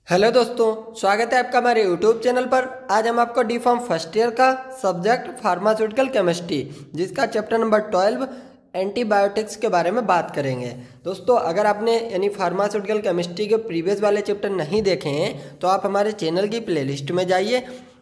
Hello दोस्तों, स्वागत है आपका हमारे यूट्यूब चैनल पर। आज हम आपको डी फार्म फर्स्ट ईयर का सब्जेक्ट फार्मास्यूटिकल केमिस्ट्री जिसका चैप्टर नंबर 12 एंटीबायोटिक्स के बारे में बात करेंगे। दोस्तों, अगर आपने यानी फार्मास्यूटिकल केमिस्ट्री के प्रीवियस वाले चैप्टर नहीं देखे हैं तो आप हमारे चैनल की प्लेलिस्ट में जाइए,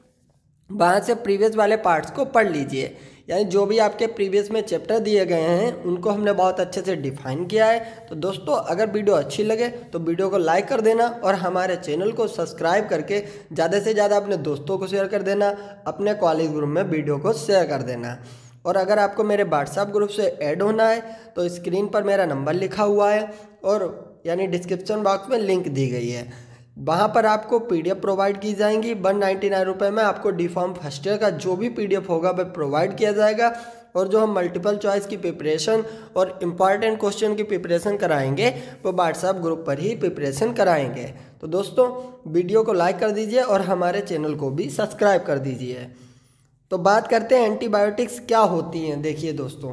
वहाँ से प्रीवियस वाले पार्ट्स को पढ़ लीजिए। यानी जो भी आपके प्रीवियस में चैप्टर दिए गए हैं उनको हमने बहुत अच्छे से डिफाइन किया है। तो दोस्तों, अगर वीडियो अच्छी लगे तो वीडियो को लाइक कर देना और हमारे चैनल को सब्सक्राइब करके ज़्यादा से ज़्यादा अपने दोस्तों को शेयर कर देना, अपने कॉलेज ग्रुप में वीडियो को शेयर कर देना। और अगर आपको मेरे व्हाट्सएप ग्रुप से ऐड होना है तो स्क्रीन पर मेरा नंबर लिखा हुआ है और यानी डिस्क्रिप्शन बॉक्स में लिंक दी गई है, वहाँ पर आपको पीडीएफ प्रोवाइड की जाएंगी। 199 रुपये में आपको डी फार्म फर्स्ट ईयर का जो भी पीडीएफ होगा वह प्रोवाइड किया जाएगा। और जो हम मल्टीपल चॉइस की प्रिपरेशन और इम्पॉर्टेंट क्वेश्चन की प्रिपरेशन कराएंगे वो व्हाट्सएप ग्रुप पर ही प्रिपरेशन कराएंगे। तो दोस्तों, वीडियो को लाइक कर दीजिए और हमारे चैनल को भी सब्सक्राइब कर दीजिए। तो बात करते हैं एंटीबायोटिक्स क्या होती हैं। देखिए दोस्तों,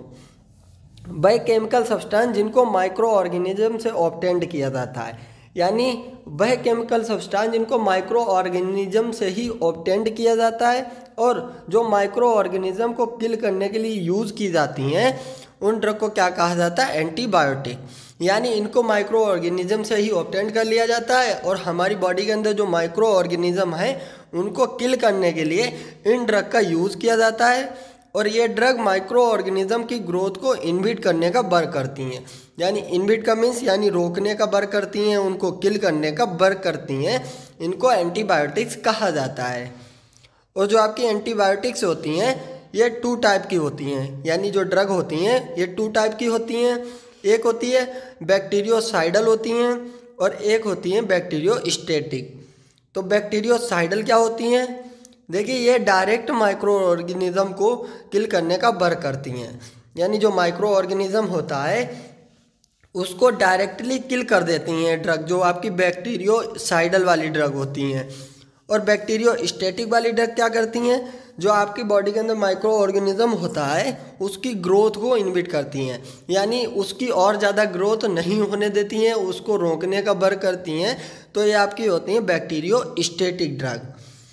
वह केमिकल सब्सटेंस जिनको माइक्रो ऑर्गेनिज्म से ऑब्टेंड किया जाता है, यानी वह केमिकल सब्सटेंस जिनको माइक्रो ऑर्गेनिज्म से ही ऑब्टेंड किया जाता है और जो माइक्रो ऑर्गेनिज्म को किल करने के लिए यूज़ की जाती हैं उन ड्रग को क्या कहा जाता है, एंटीबायोटिक। यानी इनको माइक्रो ऑर्गेनिज्म से ही ऑब्टेंड कर लिया जाता है और हमारी बॉडी के अंदर जो माइक्रो ऑर्गेनिज्म है उनको किल करने के लिए इन ड्रग का यूज़ किया जाता है। और ये ड्रग माइक्रो ऑर्गेनिज्म की ग्रोथ को इनहिबिट करने का वर्क करती हैं। यानी इनहिबिट का मीन्स यानी रोकने का वर्क करती हैं, उनको किल करने का वर्क करती हैं। इनको एंटीबायोटिक्स कहा जाता है। और जो आपकी एंटीबायोटिक्स होती हैं ये 2 टाइप की होती हैं, यानी जो ड्रग होती हैं ये 2 टाइप की होती हैं। एक होती है बैक्टीरियोसाइडल होती हैं और एक होती हैं बैक्टीरियोस्टैटिक। तो बैक्टीरियोसाइडल क्या होती हैं? देखिए, ये डायरेक्ट माइक्रो ऑर्गेनिज्म को किल करने का वर्क करती हैं। यानी जो माइक्रो ऑर्गेनिज्म होता है उसको डायरेक्टली किल कर देती हैं ड्रग, जो आपकी बैक्टीरियोसाइडल वाली ड्रग होती हैं। और बैक्टीरियोस्टैटिक वाली ड्रग क्या करती हैं? जो आपकी बॉडी के अंदर माइक्रो ऑर्गेनिज्म होता है उसकी ग्रोथ को इनहिबिट करती हैं, यानी उसकी और ज़्यादा ग्रोथ नहीं होने देती हैं, उसको रोकने का वर्क करती हैं। तो ये आपकी होती हैं बैक्टीरियोस्टैटिक ड्रग।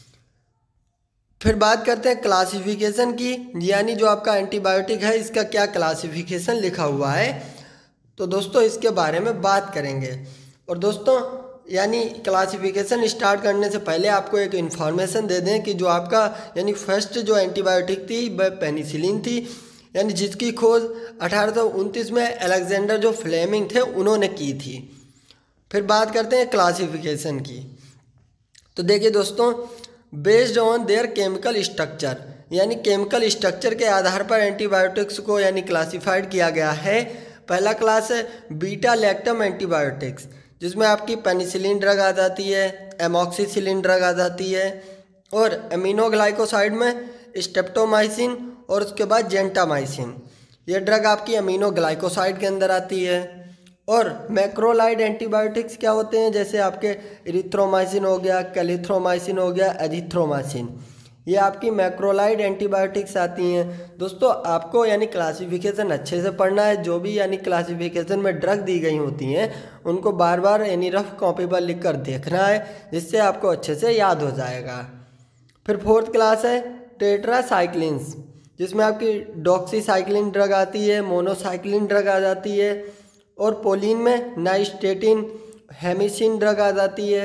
फिर बात करते हैं क्लासिफिकेशन की, यानी जो आपका एंटीबायोटिक है इसका क्या क्लासिफिकेशन लिखा हुआ है। तो दोस्तों, इसके बारे में बात करेंगे। और दोस्तों, यानी क्लासिफिकेशन स्टार्ट करने से पहले आपको एक इन्फॉर्मेशन दे दें कि जो आपका यानी फर्स्ट जो एंटीबायोटिक थी वह पेनिसिलिन थी, यानी जिसकी खोज 1829 में अलेक्जेंडर जो फ्लेमिंग थे उन्होंने की थी। फिर बात करते हैं क्लासिफिकेशन की। तो देखिए दोस्तों, based on their chemical structure, यानी केमिकल स्ट्रक्चर के आधार पर एंटीबायोटिक्स को यानी क्लासिफाइड किया गया है। पहला क्लास है बीटा लैक्टम एंटीबायोटिक्स, जिसमें आपकी पेनिसिलिन ड्रग आ जाती है, एमॉक्सिसिलिन ड्रग आ जाती है और अमीनोग्लाइकोसाइड में स्ट्रेप्टोमाइसिन और उसके बाद जेंटामाइसिन। ये ड्रग आपकी अमीनोग्लाइकोसाइड के अंदर आती है। और मैक्रोलाइड एंटीबायोटिक्स क्या होते हैं? जैसे आपके इरिथ्रोमाइसिन हो गया, कैलिथ्रोमाइसिन हो गया, एजिथ्रोमाइसिन, ये आपकी मैक्रोलाइड एंटीबायोटिक्स आती हैं। दोस्तों, आपको यानी क्लासिफिकेशन अच्छे से पढ़ना है। जो भी यानी क्लासिफिकेशन में ड्रग दी गई होती हैं उनको बार बार यानी रफ कॉपी पर लिख कर देखना है, जिससे आपको अच्छे से याद हो जाएगा। फिर फोर्थ क्लास है टेट्रासाइक्लिन्स, जिसमें आपकी डॉक्सीसाइक्लिन ड्रग आती है, मोनोसाइक्लिन ड्रग आ जाती है और पोलिन में नाइस्टेटिन, हेमिसिन ड्रग आ जाती है।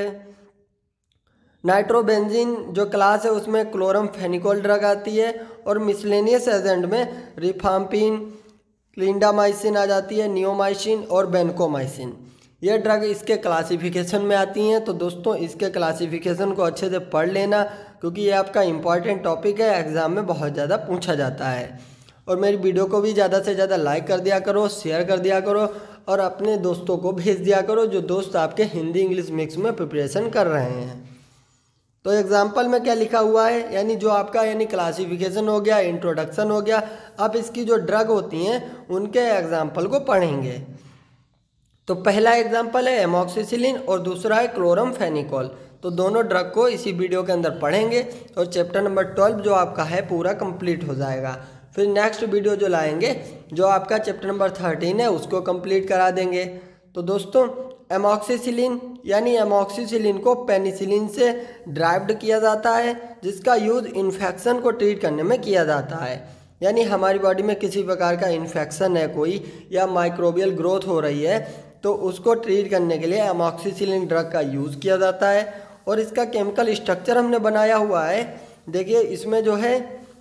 नाइट्रोबेंजीन जो क्लास है उसमें क्लोरमफेनिकोल ड्रग आती है और मिसलेनियस एजेंट में रिफाम्पिन, क्लिंडामाइसिन आ जाती है, नियोमाइसिन और बेनकोमाइसिन। ये ड्रग इसके क्लासिफिकेशन में आती हैं। तो दोस्तों, इसके क्लासिफिकेशन को अच्छे से पढ़ लेना, क्योंकि ये आपका इम्पॉर्टेंट टॉपिक है, एग्ज़ाम में बहुत ज़्यादा पूछा जाता है। और मेरी वीडियो को भी ज़्यादा से ज़्यादा लाइक कर दिया करो, शेयर कर दिया करो और अपने दोस्तों को भेज दिया करो जो दोस्त आपके हिंदी इंग्लिश मिक्स में प्रिपरेशन कर रहे हैं। तो एग्जाम्पल में क्या लिखा हुआ है, यानी जो आपका यानी क्लासिफिकेशन हो गया, इंट्रोडक्शन हो गया, अब इसकी जो ड्रग होती हैं उनके एग्जाम्पल को पढ़ेंगे। तो पहला एग्जाम्पल है एमॉक्सिसिलिन और दूसरा है क्लोरमफेनिकोल। तो दोनों ड्रग को इसी वीडियो के अंदर पढ़ेंगे और चैप्टर नंबर 12 जो आपका है पूरा कंप्लीट हो जाएगा। फिर नेक्स्ट वीडियो जो लाएंगे जो आपका चैप्टर नंबर 13 है उसको कंप्लीट करा देंगे। तो दोस्तों, एमॉक्सिसिलिन यानी एमॉक्सिसिलिन को पेनिसिलिन से ड्राइव्ड किया जाता है, जिसका यूज़ इन्फेक्शन को ट्रीट करने में किया जाता है। यानी हमारी बॉडी में किसी प्रकार का इन्फेक्शन है कोई, या माइक्रोबियल ग्रोथ हो रही है, तो उसको ट्रीट करने के लिए एमॉक्सिसिलिन ड्रग का यूज़ किया जाता है। और इसका केमिकल स्ट्रक्चर हमने बनाया हुआ है। देखिए इसमें जो है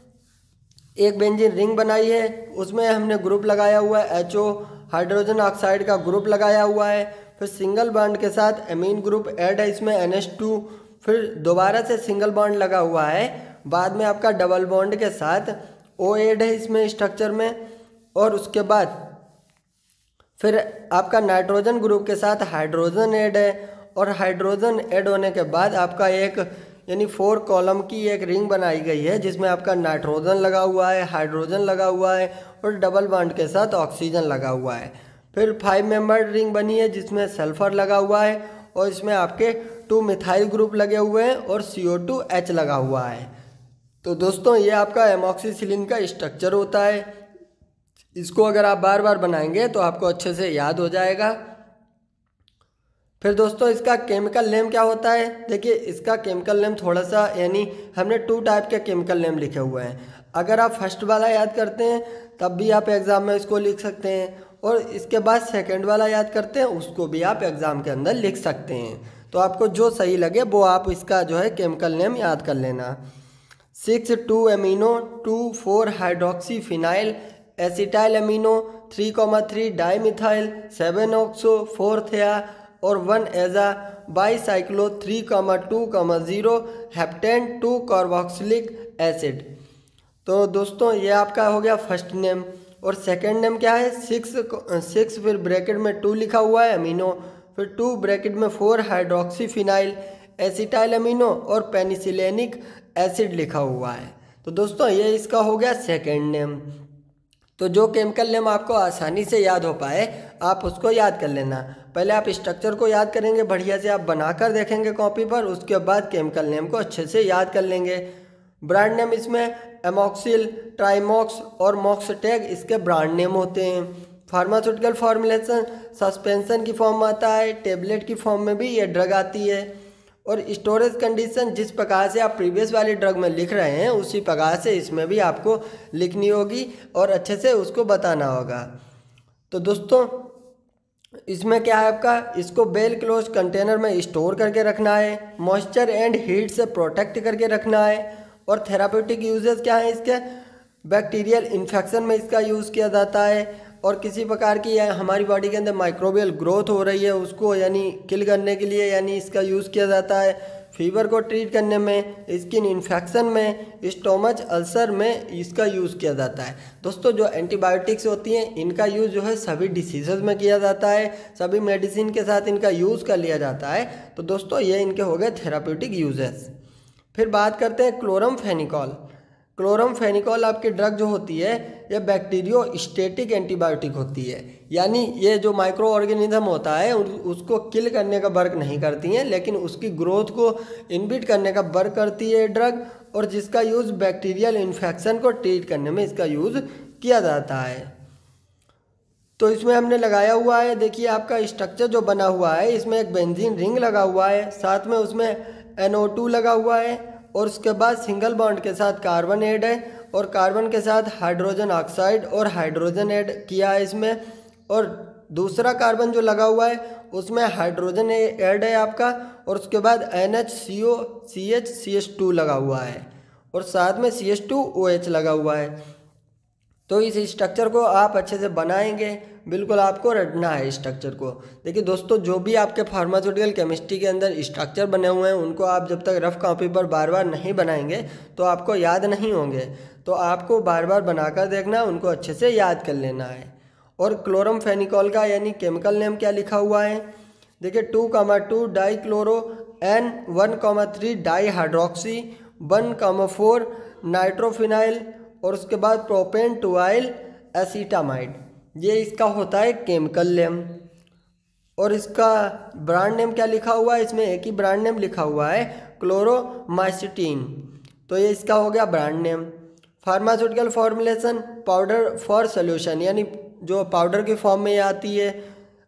एक बेंजीन रिंग बनाई है, उसमें हमने ग्रुप लगाया हुआ है HO, हाइड्रोजन ऑक्साइड का ग्रुप लगाया हुआ है। फिर सिंगल बॉन्ड के साथ एमीन ग्रुप ऐड है इसमें NH2, फिर दोबारा से सिंगल बॉन्ड लगा हुआ है, बाद में आपका डबल बॉन्ड के साथ O ऐड है इसमें स्ट्रक्चर में। और उसके बाद फिर आपका नाइट्रोजन ग्रुप के साथ हाइड्रोजन ऐड है, और हाइड्रोजन ऐड होने के बाद आपका एक यानी 4 कॉलम की एक रिंग बनाई गई है, जिसमें आपका नाइट्रोजन लगा हुआ है, हाइड्रोजन लगा हुआ है और डबल बॉन्ड के साथ ऑक्सीजन लगा हुआ है। फिर 5 मेंबर्ड रिंग बनी है जिसमें सल्फर लगा हुआ है, और इसमें आपके 2 मिथाइल ग्रुप लगे हुए हैं और CO2H लगा हुआ है। तो दोस्तों ये आपका एमॉक्सिसिलिन का स्ट्रक्चर होता है। इसको अगर आप बार बार बनाएंगे तो आपको अच्छे से याद हो जाएगा। फिर दोस्तों इसका केमिकल नेम क्या होता है? देखिए इसका केमिकल नेम थोड़ा सा, यानी हमने 2 टाइप के केमिकल नेम लिखे हुए हैं। अगर आप फर्स्ट वाला याद करते हैं तब भी आप एग्ज़ाम में इसको लिख सकते हैं, और इसके बाद सेकंड वाला याद करते हैं उसको भी आप एग्ज़ाम के अंदर लिख सकते हैं। तो आपको जो सही लगे वो आप इसका जो है केमिकल नेम याद कर लेना। 6,2 amino 2,4 hydroxy phenyl acetyl amino 3,3 dimethyl 7 oxo 4 thia और 1 एजा बाईसाइक्लो 3,2,0 हेप्टेन 2 कार्बोक्सिलिक एसिड। तो दोस्तों ये आपका हो गया फर्स्ट नेम। और सेकंड नेम क्या है? 6 फिर ब्रैकेट में 2 लिखा हुआ है अमीनो, फिर 2 ब्रैकेट में 4 हाइड्रोक्सी फिनाइल एसिटाइल अमीनो और पेनिसिलिनिक एसिड लिखा हुआ है। तो दोस्तों ये इसका हो गया सेकंड नेम। तो जो केमिकल नेम आपको आसानी से याद हो पाए आप उसको याद कर लेना। पहले आप स्ट्रक्चर को याद करेंगे, बढ़िया से आप बनाकर देखेंगे कॉपी पर, उसके बाद केमिकल नेम को अच्छे से याद कर लेंगे। ब्रांड नेम इसमें एमॉक्सिल, ट्राइमॉक्स और मॉक्सटेग इसके ब्रांड नेम होते हैं। फार्मास्यूटिकल फॉर्मुलेशन सस्पेंशन की फॉर्म में आता है, टेबलेट की फॉर्म में भी ये ड्रग आती है। और स्टोरेज कंडीशन जिस प्रकार से आप प्रीवियस वाली ड्रग में लिख रहे हैं उसी प्रकार से इसमें भी आपको लिखनी होगी और अच्छे से उसको बताना होगा। तो दोस्तों इसमें क्या है आपका, इसको वेल क्लोज कंटेनर में स्टोर करके रखना है, मॉइस्चर एंड हीट से प्रोटेक्ट करके रखना है। और थेराप्यूटिक यूजेस क्या है इसके? बैक्टीरियल इन्फेक्शन में इसका यूज़ किया जाता है, और किसी प्रकार की हमारी बॉडी के अंदर माइक्रोबियल ग्रोथ हो रही है उसको यानी किल करने के लिए यानी इसका यूज़ किया जाता है। फीवर को ट्रीट करने में, स्किन इन्फेक्शन में, स्टोमच अल्सर में इसका यूज़ किया जाता है। दोस्तों जो एंटीबायोटिक्स होती हैं इनका यूज़ जो है सभी डिसीज़ में किया जाता है, सभी मेडिसिन के साथ इनका यूज़ कर लिया जाता है। तो दोस्तों ये इनके हो गए थेराप्यूटिक यूजेस। फिर बात करते हैं क्लोरमफेनिकॉल। क्लोरमफेनिकॉल आपकी ड्रग जो होती है यह बैक्टीरियो स्टेटिक एंटीबायोटिक होती है, यानी ये जो माइक्रो ऑर्गेनिज्म होता है उसको किल करने का वर्क नहीं करती हैं, लेकिन उसकी ग्रोथ को इनहिबिट करने का वर्क करती है ड्रग, और जिसका यूज़ बैक्टीरियल इन्फेक्शन को ट्रीट करने में इसका यूज़ किया जाता है। तो इसमें हमने लगाया हुआ है, देखिए आपका स्ट्रक्चर जो बना हुआ है इसमें एक बेंजीन रिंग लगा हुआ है, साथ में उसमें NO2 लगा हुआ है, और उसके बाद सिंगल बॉन्ड के साथ कार्बन ऐड है, और कार्बन के साथ हाइड्रोजन ऑक्साइड और हाइड्रोजन ऐड किया है इसमें, और दूसरा कार्बन जो लगा हुआ है उसमें हाइड्रोजन ऐड है आपका, और उसके बाद NHCO CH लगा हुआ है, और साथ में CH2OH लगा हुआ है। तो इस स्ट्रक्चर को आप अच्छे से बनाएंगे, बिल्कुल आपको रटना है स्ट्रक्चर को। देखिए दोस्तों जो भी आपके फार्मास्यूटिकल केमिस्ट्री के अंदर स्ट्रक्चर बने हुए हैं उनको आप जब तक रफ कॉपी पर बार बार नहीं बनाएंगे तो आपको याद नहीं होंगे, तो आपको बार बार बनाकर देखना है, उनको अच्छे से याद कर लेना है। और क्लोरमफेनिकॉल का यानी केमिकल नेम क्या लिखा हुआ है? देखिए 2,2 dichloro N 1,3 di hydroxy 1,4 nitrophenyl, और उसके बाद प्रोपेन टुआइल एसीटामाइड, ये इसका होता है केमिकल नेम। और इसका ब्रांड नेम क्या लिखा हुआ है? इसमें एक ही ब्रांड नेम लिखा हुआ है क्लोरोमाइसिटीन, तो ये इसका हो गया brand name. Pharmaceutical formulation powder for solution, यानी जो पाउडर की फॉर्म में आती है,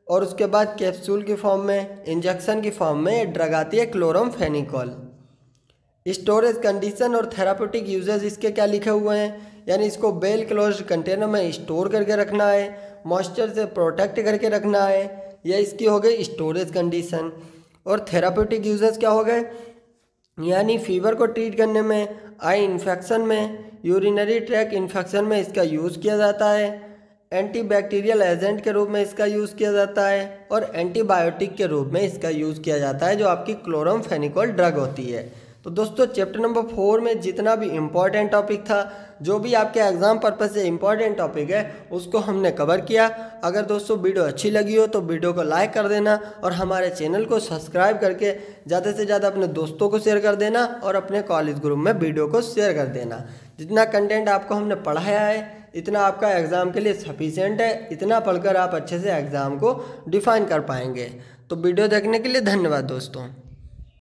और उसके बाद कैप्सूल की फॉर्म में, इंजेक्शन की फॉर्म में ये ड्रग आती है क्लोरामफेनिकोल। स्टोरेज कंडीशन और थेरापेटिक यूजेस इसके क्या लिखे हुए हैं, यानी इसको वेल क्लोज्ड कंटेनर में स्टोर करके रखना है, मॉइस्चर से प्रोटेक्ट करके रखना है, यह इसकी हो गई स्टोरेज कंडीशन। और थेरापेटिक यूजेस क्या हो गए, यानी फीवर को ट्रीट करने में, आई इन्फेक्शन में, यूरिनरी ट्रैक इन्फेक्शन में इसका यूज़ किया जाता है, एंटीबैक्टीरियल एजेंट के रूप में इसका यूज़ किया जाता है, और एंटीबायोटिक के रूप में इसका यूज़ किया जाता है, जो आपकी क्लोरामफेनिकोल ड्रग होती है। तो दोस्तों चैप्टर नंबर 4 में जितना भी इम्पॉर्टेंट टॉपिक था, जो भी आपके एग्ज़ाम पर्पज़ से इम्पॉर्टेंट टॉपिक है, उसको हमने कवर किया। अगर दोस्तों वीडियो अच्छी लगी हो तो वीडियो को लाइक कर देना और हमारे चैनल को सब्सक्राइब करके ज़्यादा से ज़्यादा अपने दोस्तों को शेयर कर देना और अपने कॉलेज ग्रुप में वीडियो को शेयर कर देना। जितना कंटेंट आपको हमने पढ़ाया है इतना आपका एग्ज़ाम के लिए सफिशिएंट है, इतना पढ़कर आप अच्छे से एग्ज़ाम को डिफाइन कर पाएंगे। तो वीडियो देखने के लिए धन्यवाद दोस्तों।